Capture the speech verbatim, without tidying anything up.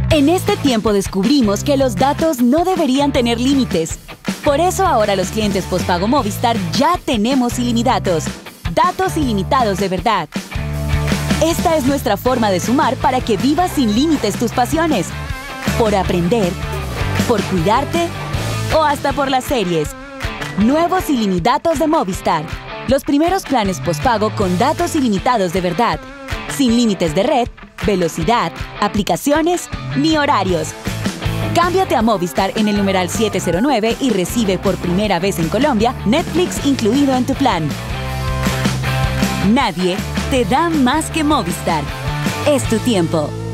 En este tiempo descubrimos que los datos no deberían tener límites. Por eso ahora los clientes postpago Movistar ya tenemos ilimitados. Datos ilimitados de verdad. Esta es nuestra forma de sumar para que vivas sin límites tus pasiones. Por aprender, por cuidarte o hasta por las series. Nuevos ilimitados de Movistar. Los primeros planes postpago con datos ilimitados de verdad. Sin límites de red, velocidad, aplicaciones ni horarios. Cámbiate a Movistar en el numeral siete cero nueve y recibe por primera vez en Colombia Netflix incluido en tu plan. Nadie te da más que Movistar. Es tu tiempo.